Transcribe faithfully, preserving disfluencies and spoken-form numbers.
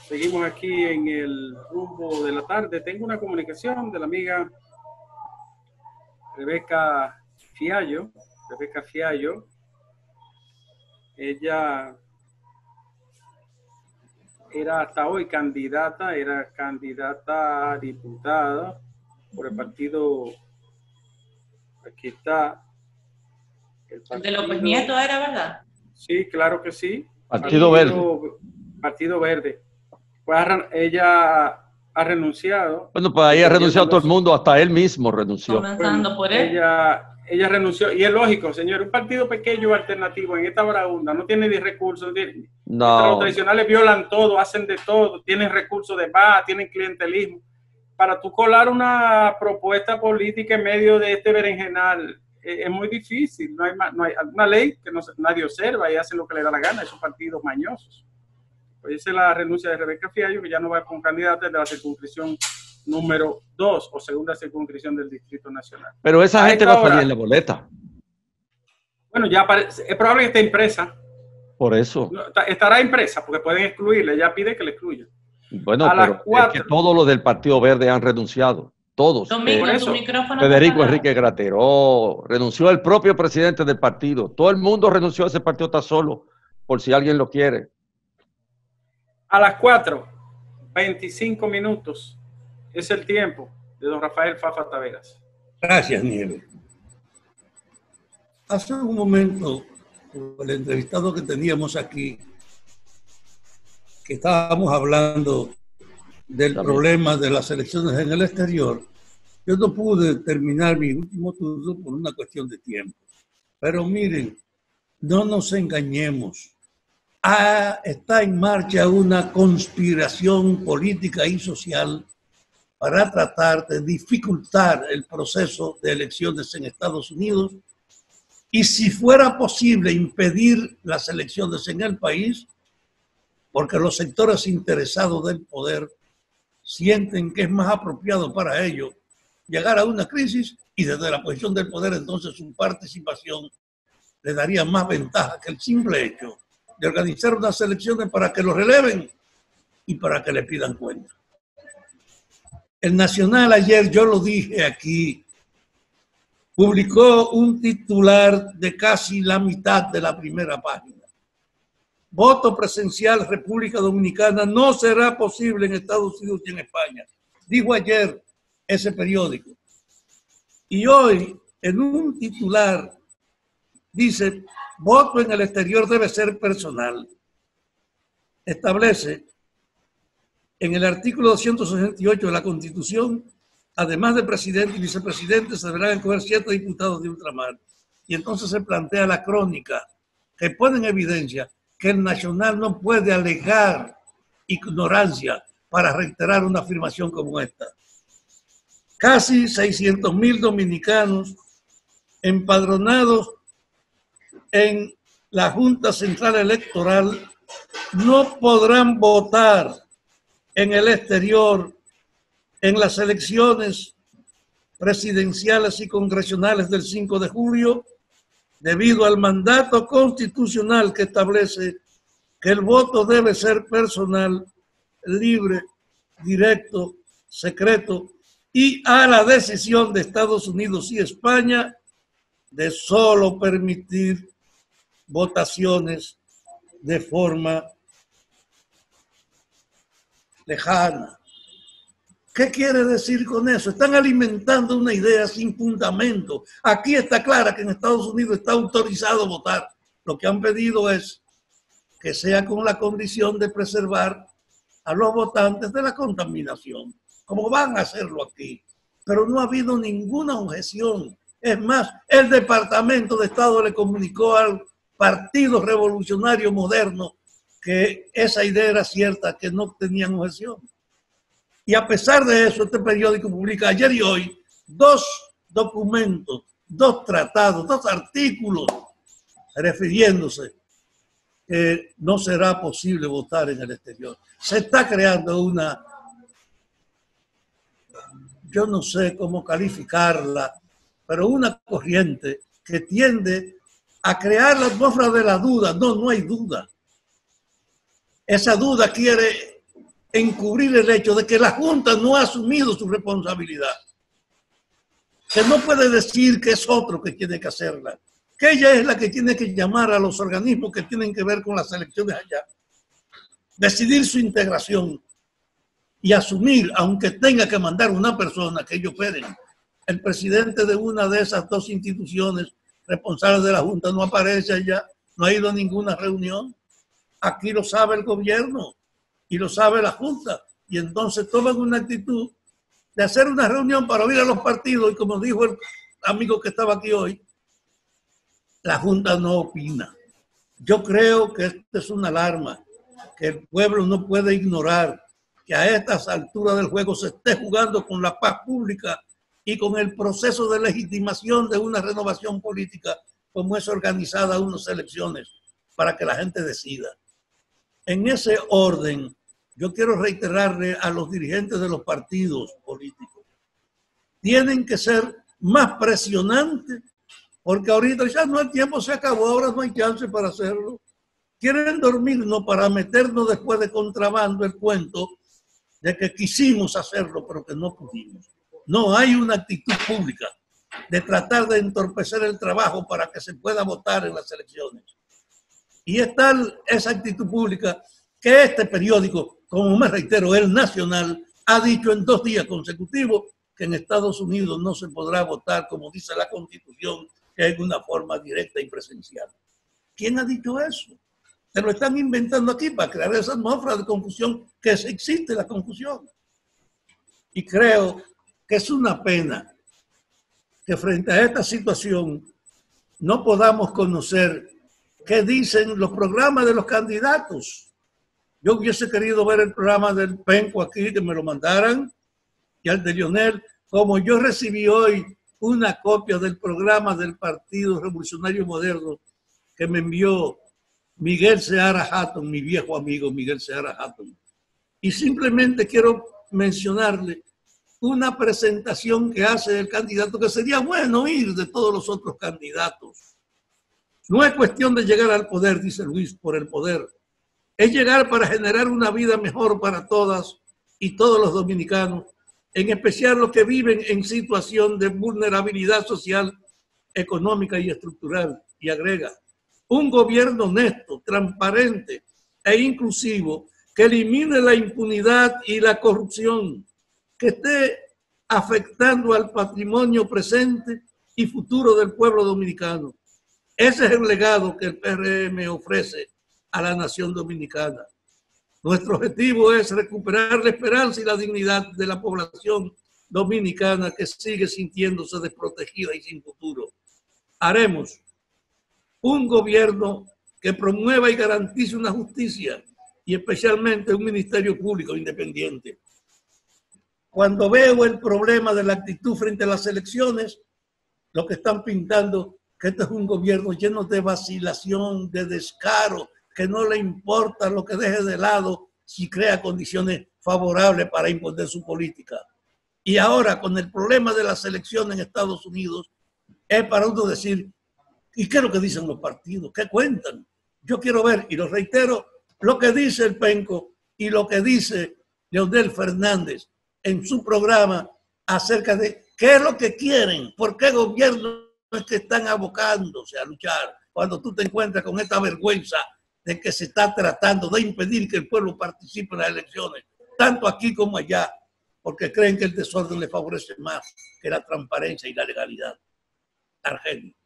Seguimos aquí en el rumbo de la tarde. Tengo una comunicación de la amiga Rebeca Fiallo. Rebeca Fiallo. Ella era hasta hoy candidata, era candidata a diputada por el partido. Aquí está. El, partido, el de López Nieto era, ¿verdad? Sí, claro que sí. Partido, partido Verde. Partido Verde. Pues ella ha renunciado. Bueno, pues ahí ha renunciado todo el mundo, hasta él mismo renunció. Comenzando por él. Ella, ella renunció, y es lógico, señor, un partido pequeño alternativo en esta barahunda no tiene ni recursos, no tiene, no. Los tradicionales violan todo, hacen de todo, tienen recursos de base, tienen clientelismo. Para tú colar una propuesta política en medio de este berenjenal eh, es muy difícil, no hay, no hay una ley que no, nadie observa y hace lo que le da la gana, esos partidos mañosos. Pues esa es la renuncia de Rebeca Fiallo, que ya no va con candidata de la circunscripción número dos o segunda circunscripción del Distrito Nacional. Pero esa a gente va a salir en la boleta. Bueno, ya parece, es probable que esté impresa. Por eso. Estará impresa, porque pueden excluirla. Ella pide que la excluya. Bueno, a pero es que todos los del Partido Verde han renunciado. Todos. Domingo, eh, tu micrófono Federico Enrique Grateró, renunció el propio presidente del partido. Todo el mundo renunció a ese partido, está solo, por si alguien lo quiere. A las cuatro, veinticinco minutos es el tiempo de don Rafael Fafa Taveras. Gracias, Nieves. Hace un momento, el entrevistado que teníamos aquí, que estábamos hablando del También. problema de las elecciones en el exterior, yo no pude terminar mi último turno por una cuestión de tiempo. Pero miren, no nos engañemos. Ah, está en marcha una conspiración política y social para tratar de dificultar el proceso de elecciones en Estados Unidos y, si fuera posible, impedir las elecciones en el país, porque los sectores interesados del poder sienten que es más apropiado para ellos llegar a una crisis y desde la posición del poder entonces su participación le daría más ventaja que el simple hecho de organizar unas elecciones para que lo releven y para que le pidan cuenta. El Nacional ayer, yo lo dije aquí, publicó un titular de casi la mitad de la primera página. Voto presencial República Dominicana no será posible en Estados Unidos y en España. Dijo ayer ese periódico. Y hoy, en un titular, dice: voto en el exterior debe ser personal. Establece en el artículo doscientos sesenta y ocho de la Constitución, además de presidente y vicepresidente, se deberán escoger siete diputados de ultramar. Y entonces se plantea la crónica que pone en evidencia que el Nacional no puede alegar ignorancia para reiterar una afirmación como esta. Casi seiscientos mil dominicanos empadronados en la Junta Central Electoral no podrán votar en el exterior en las elecciones presidenciales y congresionales del cinco de julio debido al mandato constitucional que establece que el voto debe ser personal, libre, directo, secreto y a la decisión de Estados Unidos y España de solo permitir votaciones de forma lejana. ¿Qué quiere decir con eso? Están alimentando una idea sin fundamento. Aquí está clara que en Estados Unidos está autorizado votar. Lo que han pedido es que sea con la condición de preservar a los votantes de la contaminación, como van a hacerlo aquí. Pero no ha habido ninguna objeción. Es más, el Departamento de Estado le comunicó al Partido Revolucionario Moderno que esa idea era cierta, que no tenían objeción. Y a pesar de eso, este periódico publica ayer y hoy dos documentos, dos tratados, dos artículos refiriéndose que no será posible votar en el exterior. Se está creando una, yo no sé cómo calificarla, pero una corriente que tiende a crear la atmósfera de la duda. No, no hay duda. Esa duda quiere encubrir el hecho de que la Junta no ha asumido su responsabilidad, que no puede decir que es otro que tiene que hacerla, que ella es la que tiene que llamar a los organismos que tienen que ver con las elecciones allá, decidir su integración y asumir, aunque tenga que mandar una persona que ellos pueden. El presidente de una de esas dos instituciones responsables de la Junta no aparece allá, no ha ido a ninguna reunión. Aquí lo sabe el gobierno y lo sabe la Junta, y entonces toman una actitud de hacer una reunión para oír a los partidos, y como dijo el amigo que estaba aquí hoy, la Junta no opina. Yo creo que esta es una alarma que el pueblo no puede ignorar, que a estas alturas del juego se esté jugando con la paz pública y con el proceso de legitimación de una renovación política como es organizada unas elecciones para que la gente decida. En ese orden, yo quiero reiterarle a los dirigentes de los partidos políticos, tienen que ser más presionantes, porque ahorita ya no, el tiempo se acabó, ahora no hay chance para hacerlo. Quieren dormirnos para meternos después de contrabando el cuento de que quisimos hacerlo, pero que no pudimos. No hay una actitud pública de tratar de entorpecer el trabajo para que se pueda votar en las elecciones. Y es tal esa actitud pública que este periódico, como me reitero, el Nacional, ha dicho en dos días consecutivos que en Estados Unidos no se podrá votar, como dice la Constitución, que hay una forma directa y presencial. ¿Quién ha dicho eso? Se lo están inventando aquí para crear esa atmósfera de confusión, que existe la confusión. Y creo que es una pena que frente a esta situación no podamos conocer qué dicen los programas de los candidatos. Yo hubiese querido ver el programa del Penco aquí, que me lo mandaran, y al de Lionel, como yo recibí hoy una copia del programa del Partido Revolucionario Moderno que me envió Miguel Seara Hatton, mi viejo amigo Miguel Seara Hatton. Y simplemente quiero mencionarle una presentación que hace el candidato, que sería bueno ir de todos los otros candidatos. No es cuestión de llegar al poder, dice Luis, por el poder. Es llegar para generar una vida mejor para todas y todos los dominicanos, en especial los que viven en situación de vulnerabilidad social, económica y estructural. Y agrega, un gobierno honesto, transparente e inclusivo que elimine la impunidad y la corrupción, que esté afectando al patrimonio presente y futuro del pueblo dominicano. Ese es el legado que el P R M ofrece a la nación dominicana. Nuestro objetivo es recuperar la esperanza y la dignidad de la población dominicana que sigue sintiéndose desprotegida y sin futuro. Haremos un gobierno que promueva y garantice una justicia y especialmente un ministerio público independiente. Cuando veo el problema de la actitud frente a las elecciones, lo que están pintando que este es un gobierno lleno de vacilación, de descaro, que no le importa lo que deje de lado si crea condiciones favorables para imponer su política. Y ahora, con el problema de las elecciones en Estados Unidos, es para uno decir, ¿y qué es lo que dicen los partidos? ¿Qué cuentan? Yo quiero ver, y lo reitero, lo que dice el Penco y lo que dice Leonel Fernández en su programa acerca de qué es lo que quieren, por qué gobierno es que están abocándose a luchar, cuando tú te encuentras con esta vergüenza de que se está tratando de impedir que el pueblo participe en las elecciones, tanto aquí como allá, porque creen que el desorden les favorece más que la transparencia y la legalidad. Argelio.